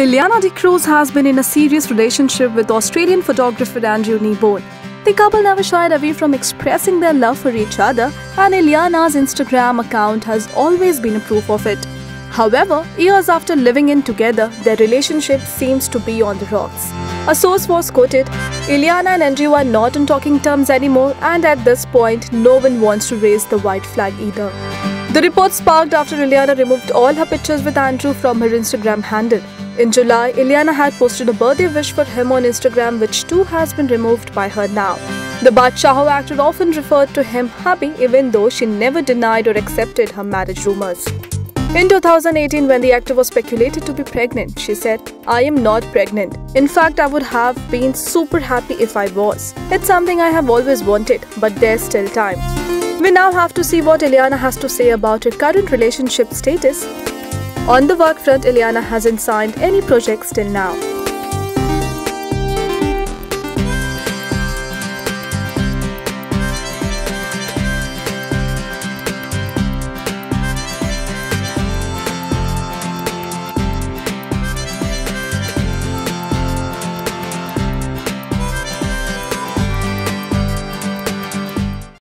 Ileana D'Cruz has been in a serious relationship with Australian photographer Andrew Kneebone. The couple never shied away from expressing their love for each other, and Ileana's Instagram account has always been a proof of it. However, years after living in together, their relationship seems to be on the rocks. A source was quoted, "Ileana and Andrew are not on talking terms anymore, and at this point, no one wants to raise the white flag either." The report sparked after Ileana removed all her pictures with Andrew from her Instagram handle. In July, Ileana had posted a birthday wish for him on Instagram, which too has been removed by her now. The Badshah actor often referred to him hubby, even though she never denied or accepted her marriage rumors. In 2018, when the actor was speculated to be pregnant, she said, "I am not pregnant. In fact, I would have been super happy if I was. It's something I have always wanted, but there's still time." We now have to see what Ileana has to say about her current relationship status. On the work front, Ileana hasn't signed any projects till now.